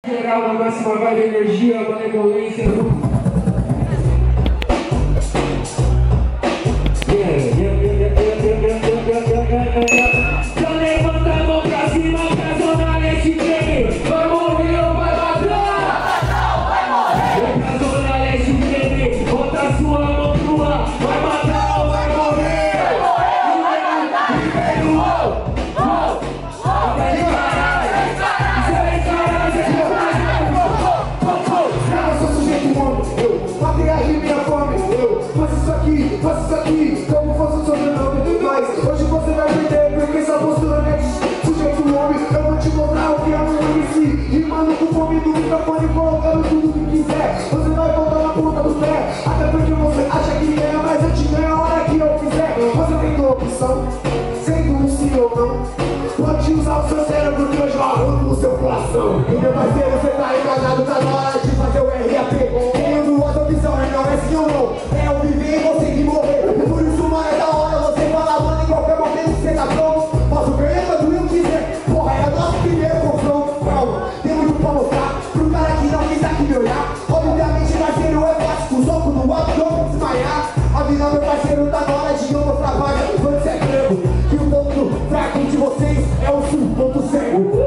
Geral, uma máxima vibe, energia, malemolência. Já levanta a mão pra cima, pra zona leste tremer. Vai morrer ou vai matar? Vai morrer. Pra zona leste tremer, bota a sua mão pro ar. Vai matar ou vai morrer? Vai morrer. Faça isso aqui, como fosse o sobrenome. Mas hoje você vai perder, porque essa postura não é de sujeito homem. Eu vou te mostrar o que é um MC. Rimando com fome do microfone, colocando tudo que quiser. Você vai voltar na ponta do pé, até porque você acha que ganha, mas eu te ganho a hora que eu quiser. Você tem tua opção, sendo um sim ou não. Pode usar o seu cérebro que eu jogo no seu coração. E meu parceiro, você tá enganado, tá na hora de fazer o RAP. Tendo outra opção, não é sim ou não. É o viver e você que morrer. Por isso, mano, é da hora você falar, mano, em qualquer momento você tá pronto. Posso ganhar quando eu quiser. Porra, é nosso primeiro confronto. Calma, tem muito pra mostrar pro cara que não quis aqui me olhar. Obviamente, parceiro, é fácil. O soco no alto, eu vou desmaiar. A vida, meu parceiro, tá na hora de eu mostrar vaga. Quando você é frango, que o ponto fraco de vocês é o seu ponto cego.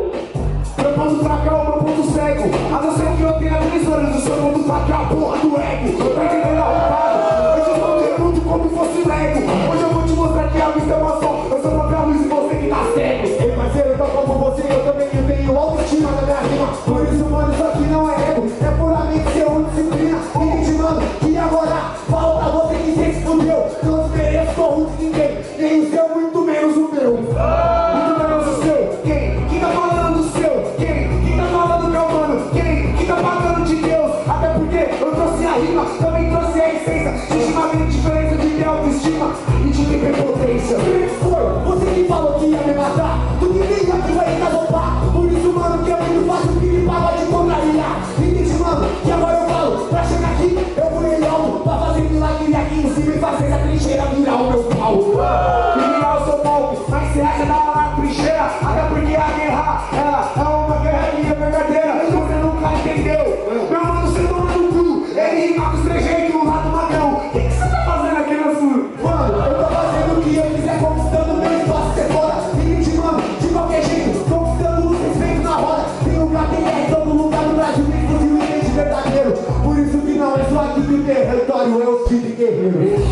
Meu ponto fraco é o meu ponto cego. A não ser que eu tenha visões do seu ponto fraco é a porra do ego. Tá entendendo a roubada? Hoje eu tô pergunto como se fosse Lego. Hoje eu vou te mostrar que a vista é uma só. Eu sou própria luz e você que tá cego. Ei, parceiro, então como você, eu também tenho autoestima na minha rima. Por isso, mano, isso aqui não é ego. É puramente ser disciplina. Entende, mano, que agora falo pra você que cê se fudeu. Não desmereço corrupto ninguém. Nem o seu, muito menos o meu. Muito menos o seu. Quem tá falando do seu? Quem tá falando meu mano? Quem tá pagando de Deus? Até porque eu trouxe a rima, também trouxe a essência. Legitimamente diferença de minha autoestima e de minha prepotência. Foi você que falou que ia me matar. Tu que liga que vai engasopar. Por isso, mano, que eu muito fácil que me paga de contrariar. Entende, mano, que agora eu falo. Pra chegar aqui, eu vou ir algo. Pra fazer milagre aqui em cima e fazer essa trincheira virar o meu pau. E virar o seu palco, mas você acha da hora a trincheira. Até porque a guerra, ela é uma guerra verdadeira. Você nunca entendeu. Meu mano, você toma no cu. Ele rima com os trejeitos, um lado magrão. O que você tá fazendo aqui na sua? Mano, eu tô fazendo o que eu quiser, conquistando meu espaço, cê foda. Entende, mano, de qualquer jeito, conquistando o respeito na roda. Tem lugar, tem guerra em todo lugar no Brasil, tem inclusive o entende verdadeiro. Por isso que não é só aqui que o território é o Cid Guerreiro.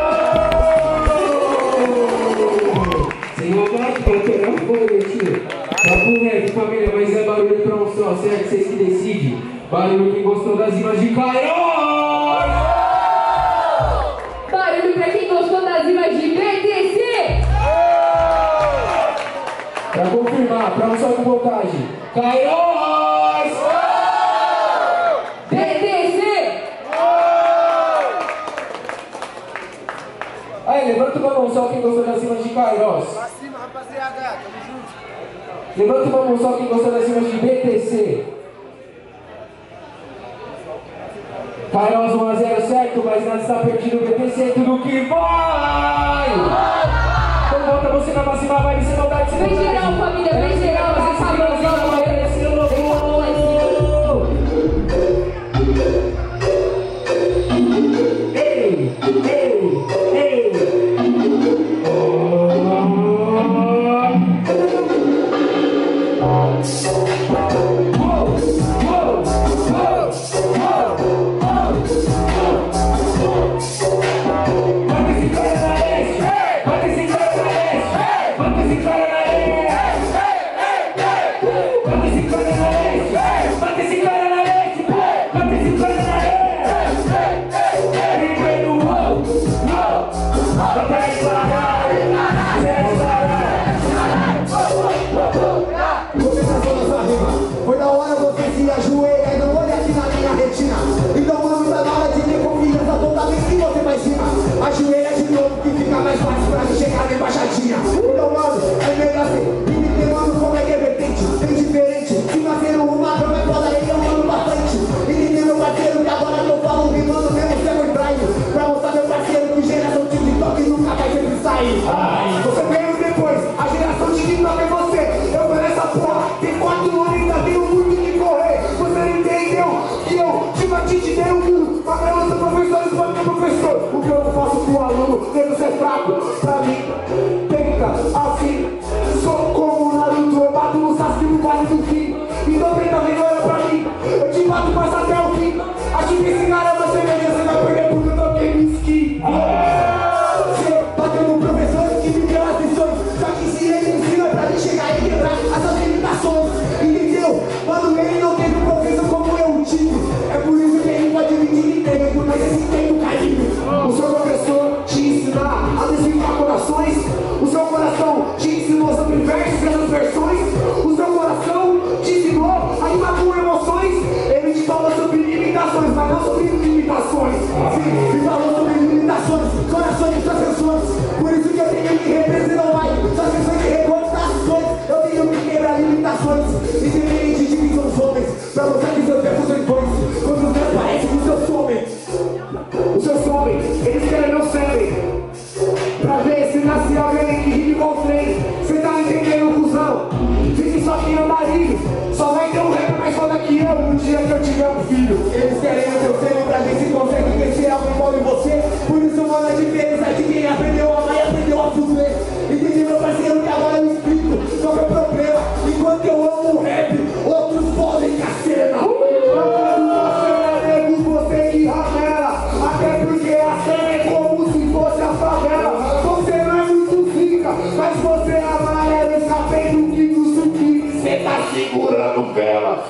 Sem vontade, qualquer um foi, tio. Papo reto, família, mas é barulho pra um só, certo? Vocês que decidem. Barulho quem gostou das rimas de Kairos! Barulho pra quem gostou das rimas de BTC! Pra confirmar, pra um só com vontade. Kairos! BTC! Aí, levanta uma mão só quem gostou das rimas de Kairos. Pra cima, rapaziada, tamo junto. Levanta uma mão só quem gostou das rimas de BTC. Kairos 1 a 0, certo? Mas nada está perdido. BTC, tudo que vai! Então volta você na máxima vibe, sem maldade, sem Vem geral, família, vem geral, vai acabando logo, vai crescendo logo. Ei, ei, ei! te ensinaram a cerveja, você vai perder porque eu toquei whisky. Você bateu no professor que me deu as lições. Só que se ele ensina pra mim chegar e quebrar as suas limitações. Entendeu? Mano, ele não teve um professor como eu tive. É por isso que ele pode admitir que teve, mas esse tem do carinho. O seu professor te ensinar a desfilar corações. O seu coração te ensinou sobre versos e as versões. O seu coração te ensinou a rimar com emoções. Ele te falou sobre limitações, mas não sobre limitações. Sim, ele falou sobre limitações, corações e suas canções. Por isso que eu tenho que representar mais suas canções de recordações. Eu tenho que quebrar limitações, independente de quem são os homens. Pra mostrar que seus versos são bons, quando os meus parecem que os seus somem. Os seus somem, eles querem meu sangue. Pra ver se nasce alguém que rime com o trem. Cê tá entendendo, cuzão? Fique só que andarilho. Só vai ter um rapper mais foda que eu no dia que eu tiver um filho. Eles querem o teu sêmen pra ver se consegue crescer algo igual em você. Por isso, mano, a diferença de quem aprendeu a amar e aprendeu a fuder. Entendeu, meu parceiro, que agora eu explico qual é o problema. Enquanto eu amo o rap, outros podem a cena. Você que ramela, até porque a cena é como se fosse a favela. Você não é muito rica, mas você é amarela e sabendo que no suquinho você tá segurando vela.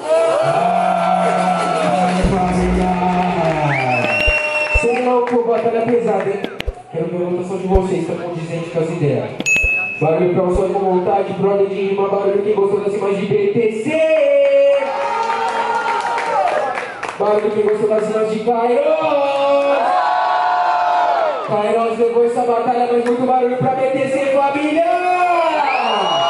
Sei não, pô, batalha pesada, hein? Quero ver a votação de vocês, tá condizente com as ideias. Barulho pra o som com vontade, brother de rima, barulho que gostou das rimas de BTC. Barulho que gostou das rimas de Kairos. Kairos levou essa batalha, mas muito barulho pra BTC, família!